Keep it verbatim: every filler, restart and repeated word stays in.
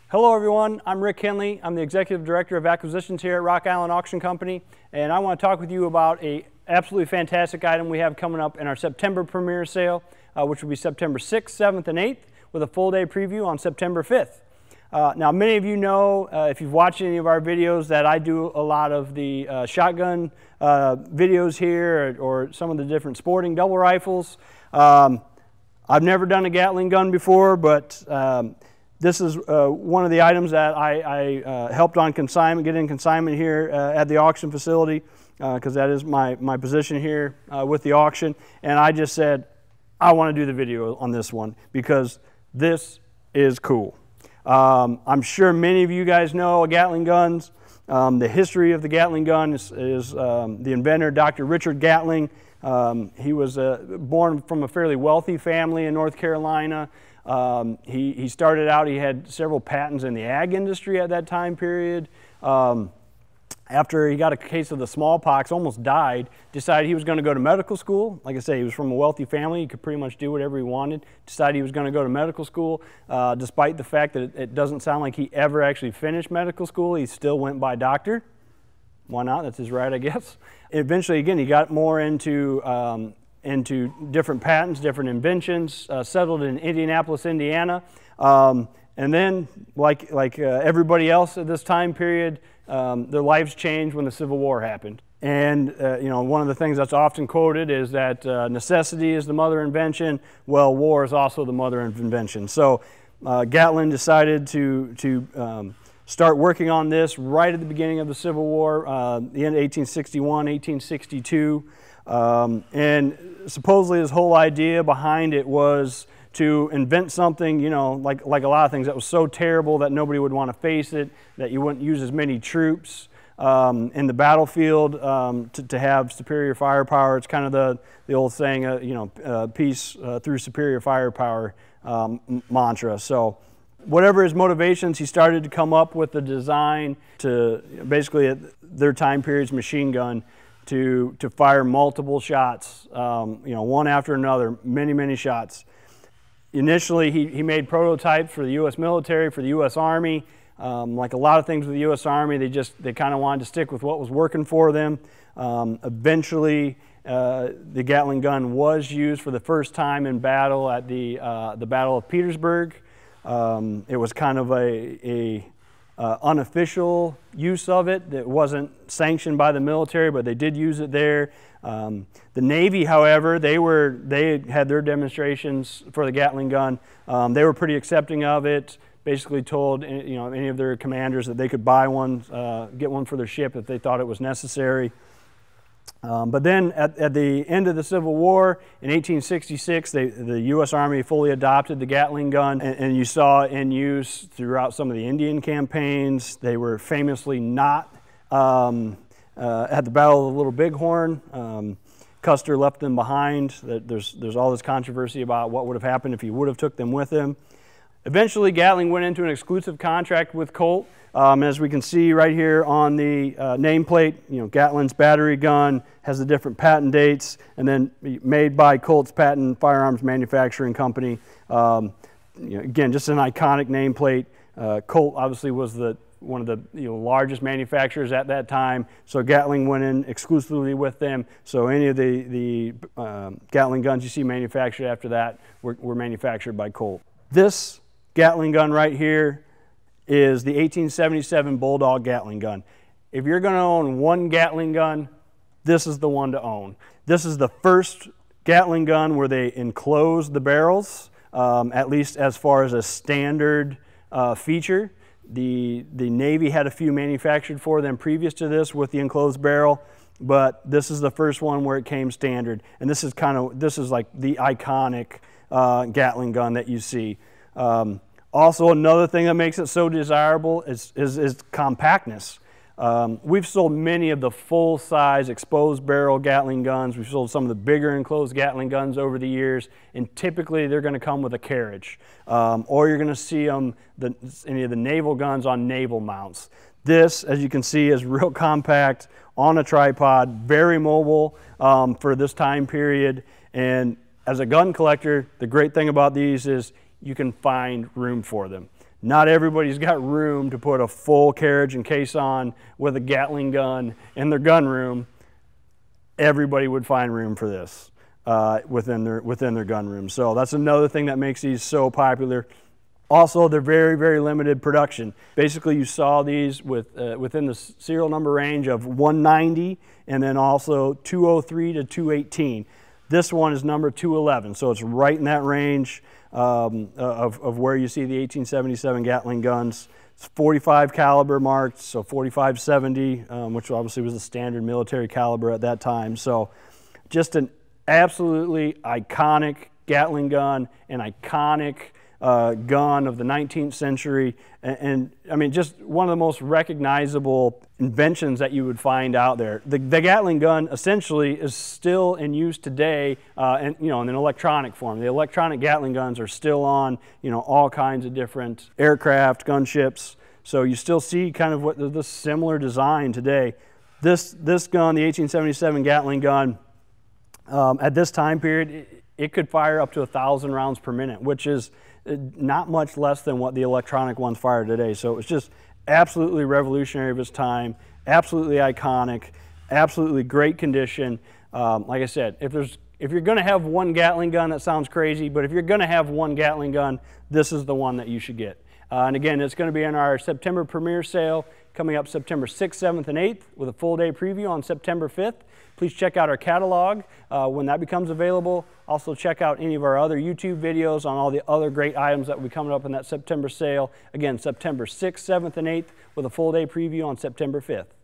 Hello everyone, I'm Rick Henley. I'm the Executive Director of Acquisitions here at Rock Island Auction Company, and I want to talk with you about a absolutely fantastic item we have coming up in our September premiere sale, uh, which will be September sixth, seventh, and eighth, with a full day preview on September fifth. Uh, now, many of you know, uh, if you've watched any of our videos, that I do a lot of the uh, shotgun uh, videos here, or, or some of the different sporting double rifles. Um, I've never done a Gatling gun before, but um, this is uh, one of the items that I, I uh, helped on consignment, get in consignment here uh, at the auction facility, because uh, that is my, my position here uh, with the auction. And I just said, I want to do the video on this one because this is cool. Um, I'm sure many of you guys know Gatling guns. Um, the history of the Gatling gun is, is um, the inventor, Doctor Richard Gatling. Um, he was uh, born from a fairly wealthy family in North Carolina. Um, he, he started out, he had several patents in the ag industry at that time period. Um, after he got a case of the smallpox, almost died, decided he was going to go to medical school. Like I say, he was from a wealthy family. He could pretty much do whatever he wanted. Decided he was going to go to medical school, uh, despite the fact that it, it doesn't sound like he ever actually finished medical school. He still went by doctor. Why not? That's his right, I guess. Eventually, again, he got more into um, into different patents, different inventions, uh, settled in Indianapolis, Indiana. Um, and then, like, like uh, everybody else at this time period, um, their lives changed when the Civil War happened. And, uh, you know, one of the things that's often quoted is that uh, necessity is the mother of invention. Well, war is also the mother of invention. So uh, Gatling decided to, to um, start working on this right at the beginning of the Civil War, uh, the end of eighteen sixty-one, eighteen sixty-two. Um, and supposedly his whole idea behind it was to invent something, you know, like, like a lot of things that was so terrible that nobody would want to face it, that you wouldn't use as many troops um, in the battlefield um, to, to have superior firepower. It's kind of the, the old saying, uh, you know, uh, peace uh, through superior firepower um, mantra. So whatever his motivations, he started to come up with the design to basically at their time period's machine gun to, to fire multiple shots, um, you know, one after another, many, many shots. Initially, he, he made prototypes for the U S military, for the U S Army. Um, like a lot of things with the U S Army, they just, they kind of wanted to stick with what was working for them. Um, eventually, uh, the Gatling gun was used for the first time in battle at the, uh, the Battle of Petersburg. Um, it was kind of a, a Uh, unofficial use of it that wasn't sanctioned by the military, but they did use it there. Um, the Navy, however, they were they had their demonstrations for the Gatling gun. Um, they were pretty accepting of it. Basically, told you know any of their commanders that they could buy one, uh, get one for their ship if they thought it was necessary. Um, but then at, at the end of the Civil War in eighteen sixty-six, they, the U S Army fully adopted the Gatling gun, and, and you saw it in use throughout some of the Indian campaigns. They were famously not um, uh, at the Battle of the Little Bighorn. Um, Custer left them behind. There's, there's all this controversy about what would have happened if he would have took them with him. Eventually, Gatling went into an exclusive contract with Colt. Um, as we can see right here on the uh, nameplate, you know, Gatling's battery gun has the different patent dates, and then made by Colt's Patent Firearms Manufacturing Company. Um, you know, again, just an iconic nameplate. Uh, Colt obviously was the one of the you know, largest manufacturers at that time, so Gatling went in exclusively with them. So any of the, the um, Gatling guns you see manufactured after that were, were manufactured by Colt. This Gatling gun right here is the eighteen seventy-seven Bulldog Gatling gun. If you're going to own one Gatling gun, this is the one to own. This is the first Gatling gun where they enclosed the barrels, um, at least as far as a standard uh, feature. The, the Navy had a few manufactured for them previous to this with the enclosed barrel, but this is the first one where it came standard. And this is kind of, this is like the iconic uh, Gatling gun that you see. Um, Also, another thing that makes it so desirable is, is, is compactness. Um, we've sold many of the full-size exposed barrel Gatling guns. We've sold some of the bigger enclosed Gatling guns over the years, and typically they're going to come with a carriage. Um, or you're going to see them, the, any of the naval guns on naval mounts. This, as you can see, is real compact, on a tripod, very mobile um, for this time period. And as a gun collector, the great thing about these is you can find room for them. Not everybody's got room to put a full carriage and case on with a Gatling gun in their gun room. Everybody would find room for this uh, within their within their gun room. So that's another thing that makes these so popular. Also, they're very, very limited production. Basically, you saw these with uh, within the serial number range of one ninety and then also two oh three to two eighteen. This one is number two eleven, so it's right in that range um, of, of where you see the eighteen seventy-seven Gatling guns. It's forty-five caliber marked, so forty-five seventy, um, which obviously was the standard military caliber at that time. So just an absolutely iconic Gatling gun, an iconic uh, gun of the nineteenth century, and, and I mean, just one of the most recognizable inventions that you would find out there. The, the Gatling gun essentially is still in use today, uh, and you know, in an electronic form. The electronic Gatling guns are still on, you know, all kinds of different aircraft, gunships. So you still see kind of what the, the similar design today. This this gun, the eighteen seventy-seven Gatling gun, um, at this time period, it, it could fire up to a thousand rounds per minute, which is not much less than what the electronic ones fire today. So it was just absolutely revolutionary of its time, absolutely iconic, absolutely great condition. Um, like I said, if there's if you're going to have one Gatling gun, that sounds crazy, but if you're going to have one Gatling gun, this is the one that you should get. Uh, and again, it's going to be in our September premiere sale coming up September sixth, seventh, and eighth with a full day preview on September fifth. Please check out our catalog uh, when that becomes available. Also check out any of our other YouTube videos on all the other great items that will be coming up in that September sale. Again, September sixth, seventh, and eighth with a full day preview on September fifth.